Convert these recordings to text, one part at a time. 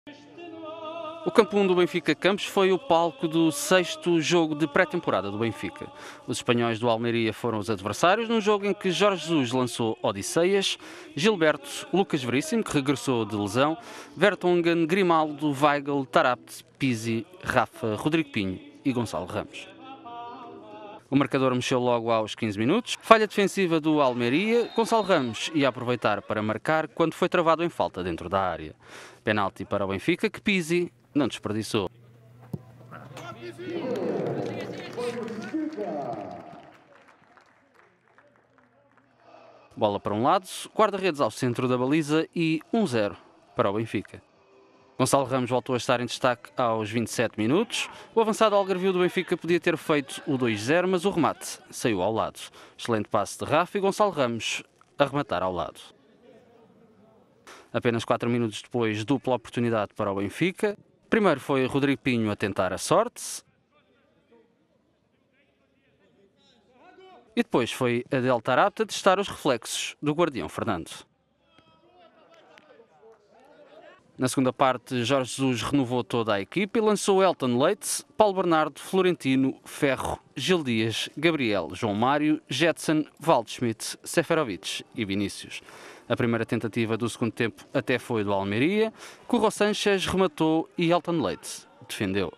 O Campo 1 do Benfica Campos foi o palco do sexto jogo de pré-temporada do Benfica. Os espanhóis do Almeria foram os adversários num jogo em que Jorge Jesus lançou Odisseias, Gilberto, Lucas Veríssimo, que regressou de lesão, Vertonghen, Grimaldo, Weigl, Tarapte, Pizzi, Rafa, Rodrigo Pinho e Gonçalo Ramos. O marcador mexeu logo aos 15 minutos. Falha defensiva do Almeria. Gonçalo Ramos ia aproveitar para marcar quando foi travado em falta dentro da área. Penalti para o Benfica, que Pizzi não desperdiçou. Bola para um lado, guarda-redes ao centro da baliza e 1-0 para o Benfica. Gonçalo Ramos voltou a estar em destaque aos 27 minutos. O avançado algarvio do Benfica podia ter feito o 2-0, mas o remate saiu ao lado. Excelente passe de Rafa e Gonçalo Ramos a rematar ao lado. Apenas 4 minutos depois, dupla oportunidade para o Benfica. Primeiro foi Rodrigo Pinho a tentar a sorte. E depois foi Adel Tarapte a testar os reflexos do guardião Fernando. Na segunda parte, Jorge Jesus renovou toda a equipe e lançou Elton Leite, Paulo Bernardo, Florentino, Ferro, Gil Dias, Gabriel, João Mário, Jetson, Waldschmidt, Seferovic e Vinícius. A primeira tentativa do segundo tempo até foi do Almeria, Curro Sanchez rematou e Elton Leite defendeu.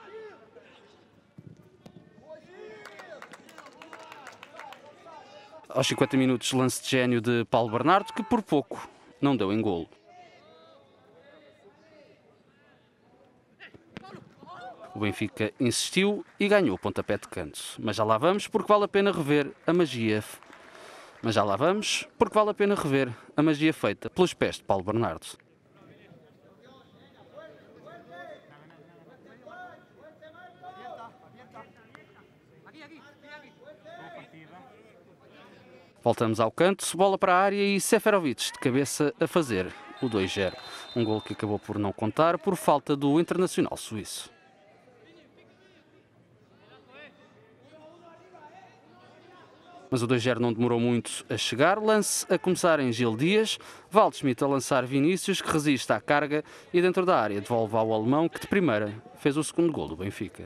Aos 50 minutos, lance de gênio de Paulo Bernardo, que por pouco não deu em golo. O Benfica insistiu e ganhou o pontapé de canto. Mas já lá vamos, porque vale a pena rever a magia. Feita pelos pés de Paulo Bernardo. Voltamos ao canto, bola para a área e Seferovic de cabeça a fazer o 2-0. Um golo que acabou por não contar por falta do internacional suíço. Mas o 2-0 não demorou muito a chegar. Lance a começar em Gil Dias, Waldschmidt a lançar Vinícius, que resiste à carga e dentro da área devolve ao alemão, que de primeira fez o segundo gol do Benfica.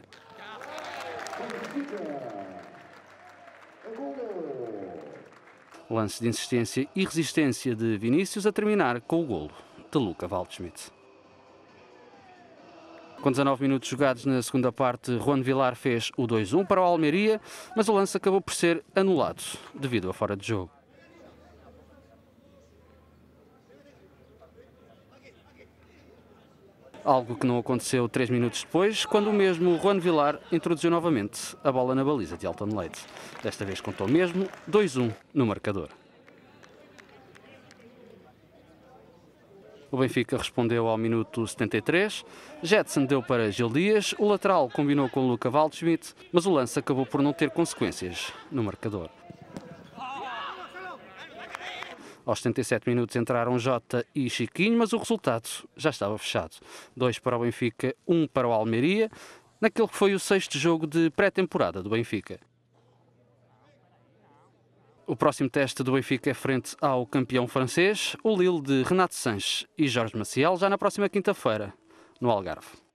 Lance de insistência e resistência de Vinícius a terminar com o golo de Luca Waldschmidt. Com 19 minutos jogados na segunda parte, Juan Villar fez o 2-1 para o Almeria, mas o lance acabou por ser anulado devido a fora de jogo. Algo que não aconteceu 3 minutos depois, quando o mesmo Juan Villar introduziu novamente a bola na baliza de Elton Leite. Desta vez contou mesmo 2-1 no marcador. O Benfica respondeu ao minuto 73, Jetson deu para Gil Dias, o lateral combinou com Luca Waldschmidt, mas o lance acabou por não ter consequências no marcador. Aos 77 minutos entraram Jota e Chiquinho, mas o resultado já estava fechado. 2 para o Benfica, 1 para o Almeria, naquele que foi o sexto jogo de pré-temporada do Benfica. O próximo teste do Benfica é frente ao campeão francês, o Lille de Renato Sanches e Jorge Maciel, já na próxima quinta-feira, no Algarve.